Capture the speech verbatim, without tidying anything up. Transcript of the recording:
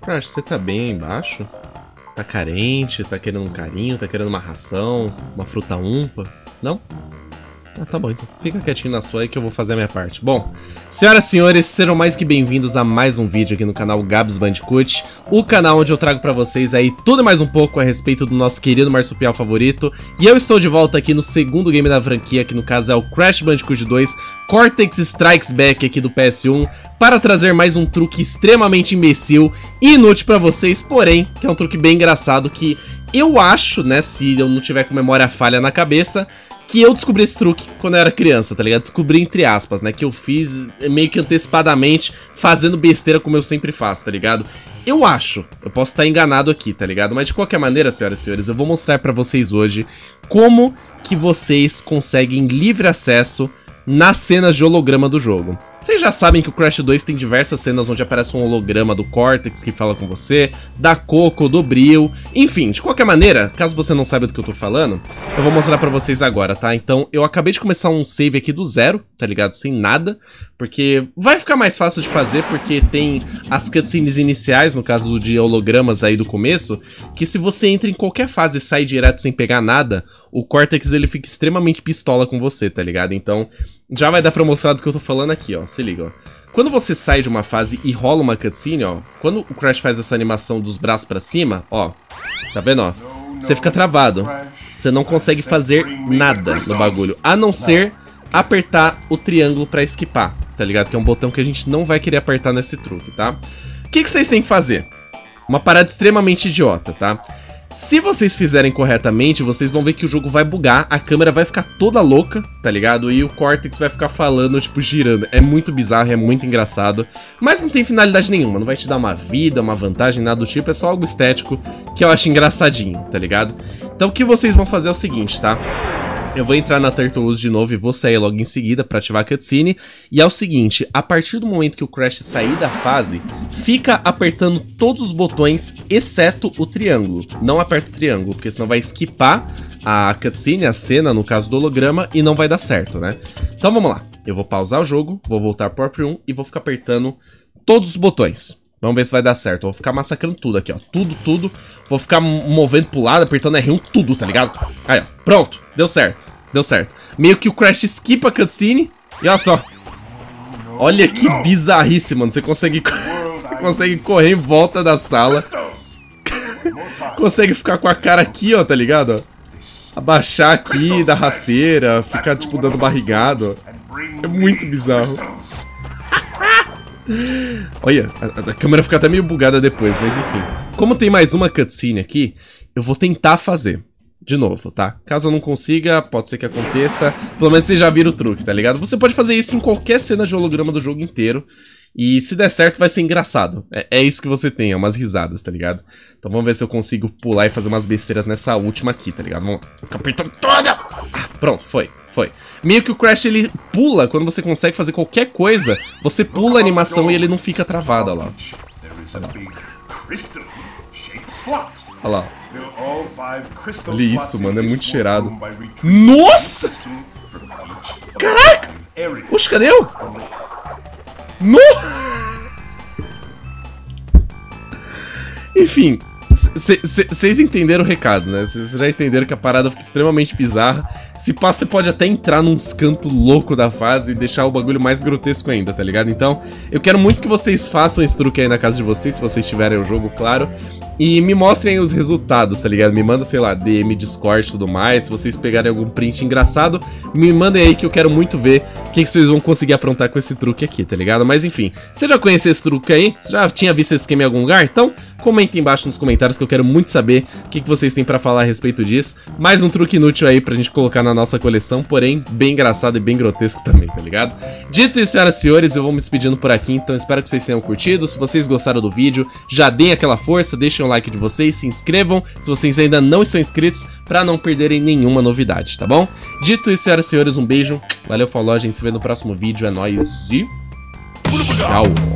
Crash, você tá bem aí embaixo? Tá carente? Tá querendo um carinho? Tá querendo uma ração? Uma fruta umpa? Não? Ah, tá bom, então fica quietinho na sua aí que eu vou fazer a minha parte. Bom, senhoras e senhores, serão mais que bem-vindos a mais um vídeo aqui no canal Gabs Bandicoot, o canal onde eu trago pra vocês aí tudo e mais um pouco a respeito do nosso querido marsupial favorito. E eu estou de volta aqui no segundo game da franquia, que no caso é o Crash Bandicoot dois Cortex Strikes Back aqui do P S um, para trazer mais um truque extremamente imbecil e inútil pra vocês, porém, que é um truque bem engraçado que eu acho, né, se eu não tiver com memória falha na cabeça, que eu descobri esse truque quando eu era criança, tá ligado? Descobri entre aspas, né? Que eu fiz meio que antecipadamente, fazendo besteira como eu sempre faço, tá ligado? Eu acho, eu posso estar enganado aqui, tá ligado? Mas de qualquer maneira, senhoras e senhores, eu vou mostrar pra vocês hoje como que vocês conseguem livre acesso nas cenas de holograma do jogo. Vocês já sabem que o Crash dois tem diversas cenas onde aparece um holograma do Cortex que fala com você, da Coco, do Bril, enfim, de qualquer maneira, caso você não saiba do que eu tô falando, eu vou mostrar pra vocês agora, tá? Então, eu acabei de começar um save aqui do zero, tá ligado? Sem nada, porque vai ficar mais fácil de fazer, porque tem as cutscenes iniciais, no caso de hologramas aí do começo, que se você entra em qualquer fase e sai direto sem pegar nada, o Cortex ele fica extremamente pistola com você, tá ligado? Então, já vai dar pra mostrar do que eu tô falando aqui, ó. Se liga, ó. Quando você sai de uma fase e rola uma cutscene, ó, quando o Crash faz essa animação dos braços pra cima, ó, tá vendo, ó? Você fica travado. Você não consegue fazer nada no bagulho, a não ser apertar o triângulo pra esquipar, tá ligado? Que é um botão que a gente não vai querer apertar nesse truque, tá? O que que vocês têm que fazer? Uma parada extremamente idiota, tá? Se vocês fizerem corretamente, vocês vão ver que o jogo vai bugar, a câmera vai ficar toda louca, tá ligado? E o Cortex vai ficar falando, tipo, girando. É muito bizarro, é muito engraçado, mas não tem finalidade nenhuma, não vai te dar uma vida, uma vantagem, nada do tipo, é só algo estético que eu acho engraçadinho, tá ligado? Então o que vocês vão fazer é o seguinte, tá? Eu vou entrar na Turtles de novo e vou sair logo em seguida pra ativar a cutscene. E é o seguinte, a partir do momento que o Crash sair da fase, fica apertando todos os botões, exceto o triângulo. Não aperta o triângulo, porque senão vai esquipar a cutscene, a cena, no caso do holograma, e não vai dar certo, né? Então vamos lá, eu vou pausar o jogo, vou voltar pro próprio um e vou ficar apertando todos os botões. Vamos ver se vai dar certo. Eu vou ficar massacrando tudo aqui, ó. Tudo, tudo. Vou ficar movendo pro lado, apertando R um, tudo, tá ligado? Aí, ó. Pronto. Deu certo. Deu certo. Meio que o Crash esquipa a cutscene. E olha só. Olha que bizarrice, mano. Você consegue... Você consegue correr em volta da sala. Consegue ficar com a cara aqui, ó, tá ligado? Abaixar aqui, dar rasteira. Ficar, tipo, dando barrigado. É muito bizarro. Olha, a, a câmera fica até meio bugada depois, mas enfim. Como tem mais uma cutscene aqui, eu vou tentar fazer de novo, tá? Caso eu não consiga, pode ser que aconteça. Pelo menos vocês já viram o truque, tá ligado? Você pode fazer isso em qualquer cena de holograma do jogo inteiro. E se der certo, vai ser engraçado. É, é isso que você tem, é umas risadas, tá ligado? Então vamos ver se eu consigo pular e fazer umas besteiras nessa última aqui, tá ligado? Vamos lá. Fica apertando toda! Ah, pronto, foi. Foi. Meio que o Crash, ele pula, quando você consegue fazer qualquer coisa, você pula a animação e ele não fica travado, olha lá. Olha lá. Olha lá. Olha isso, mano, é muito cheirado. Nossa! Caraca! Oxe, cadê eu? No! Enfim, vocês entenderam o recado, né? Vocês já entenderam que a parada fica extremamente bizarra. Se passa, você pode até entrar num canto louco da fase e deixar o bagulho mais grotesco ainda, tá ligado? Então, eu quero muito que vocês façam esse truque aí na casa de vocês, se vocês tiverem o jogo, claro. E me mostrem os resultados, tá ligado? Me manda, sei lá, D M, Discord e tudo mais. Se vocês pegarem algum print engraçado, me mandem aí que eu quero muito ver o que, que vocês vão conseguir aprontar com esse truque aqui, tá ligado? Mas enfim, você já conhece esse truque aí? Você já tinha visto esse esquema em algum lugar? Então, comenta embaixo nos comentários que eu quero muito saber o que, que vocês têm pra falar a respeito disso. Mais um truque inútil aí pra gente colocar na nossa coleção, porém bem engraçado e bem grotesco também, tá ligado? Dito isso, senhoras e senhores, eu vou me despedindo por aqui, então espero que vocês tenham curtido. Se vocês gostaram do vídeo, já deem aquela força, deixem um like de vocês, se inscrevam se vocês ainda não estão inscritos pra não perderem nenhuma novidade, tá bom? Dito isso, senhoras e senhores, um beijo, valeu, falou, a gente se vê no próximo vídeo, é nóis e tchau!